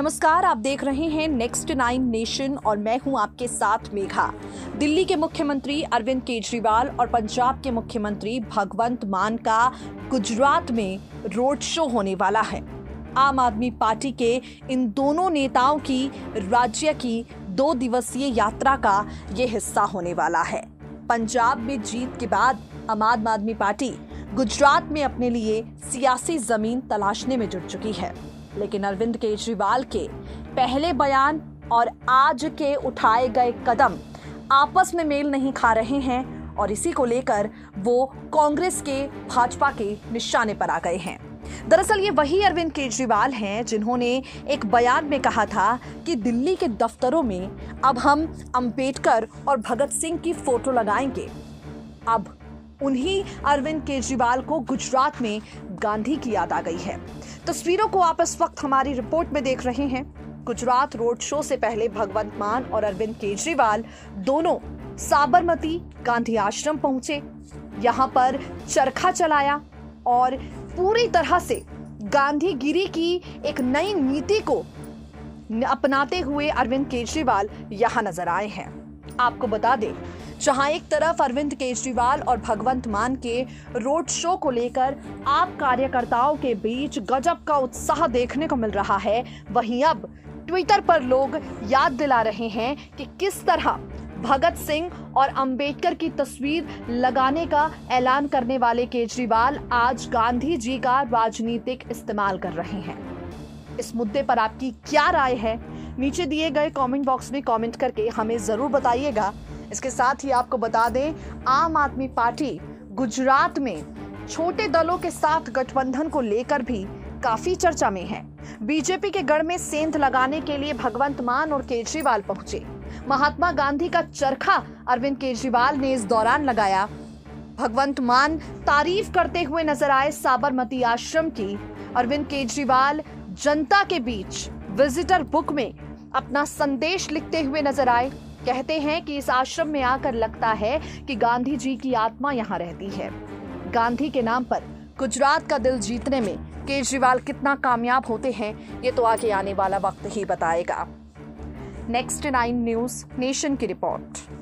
नमस्कार, आप देख रहे हैं नेक्स्ट 9 नेशन और मैं हूं आपके साथ मेघा। दिल्ली के मुख्यमंत्री अरविंद केजरीवाल और पंजाब के मुख्यमंत्री भगवंत मान का गुजरात में रोड शो होने वाला है। आम आदमी पार्टी के इन दोनों नेताओं की राज्य की 2 दिवसीय यात्रा का ये हिस्सा होने वाला है। पंजाब में जीत के बाद आम आदमी पार्टी गुजरात में अपने लिए सियासी जमीन तलाशने में जुट चुकी है, लेकिन अरविंद केजरीवाल के पहले बयान और आज के उठाए गए कदम आपस में मेल नहीं खा रहे हैं और इसी को लेकर वो कांग्रेस के भाजपा के निशाने पर आ गए हैं। दरअसल ये वही अरविंद केजरीवाल हैं जिन्होंने एक बयान में कहा था कि दिल्ली के दफ्तरों में अब हम अंबेडकर और भगत सिंह की फोटो लगाएंगे। अब उन्हीं अरविंद केजरीवाल को गुजरात में गांधी की याद आ गई है। तस्वीरों को आप इस वक्त हमारी रिपोर्ट में देख रहे हैं। गुजरात रोड शो से पहले भगवंत मान और अरविंद केजरीवाल दोनों साबरमती गांधी आश्रम पहुंचे, यहां पर चरखा चलाया और पूरी तरह से गांधीगिरी की एक नई नीति को अपनाते हुए अरविंद केजरीवाल यहां नजर आए हैं। आपको बता दें, जहां एक तरफ अरविंद केजरीवाल और भगवंत मान के रोड शो को लेकर आप कार्यकर्ताओं के बीच गजब का उत्साह देखने को मिल रहा है, वहीं अब ट्विटर पर लोग याद दिला रहे हैं कि किस तरह भगत सिंह और अंबेडकर की तस्वीर लगाने का ऐलान करने वाले केजरीवाल आज गांधी जी का राजनीतिक इस्तेमाल कर रहे हैं। इस मुद्दे पर आपकी क्या राय है? नीचे दिए गए कमेंट बॉक्स में कमेंट करके हमें जरूर बताइएगा। इसके साथ ही आपको बता दें, आम आदमी पार्टी गुजरात में छोटे दलों के साथ गठबंधन को लेकर भी काफी चर्चा में है। बीजेपी के गढ़ में सेंध लगाने के लिए भगवंत मान और केजरीवाल पहुंचे। महात्मा गांधी का चरखा अरविंद केजरीवाल ने इस दौरान लगाया। भगवंत मान तारीफ करते हुए नजर आए साबरमती आश्रम की। अरविंद केजरीवाल जनता के बीच विजिटर बुक में अपना संदेश लिखते हुए नजर आए। कहते हैं कि इस आश्रम में आकर लगता है कि गांधी जी की आत्मा यहाँ रहती है। गांधी के नाम पर गुजरात का दिल जीतने में केजरीवाल कितना कामयाब होते हैं, ये तो आगे आने वाला वक्त ही बताएगा। नेक्स्ट 9 न्यूज़ नेशन की रिपोर्ट।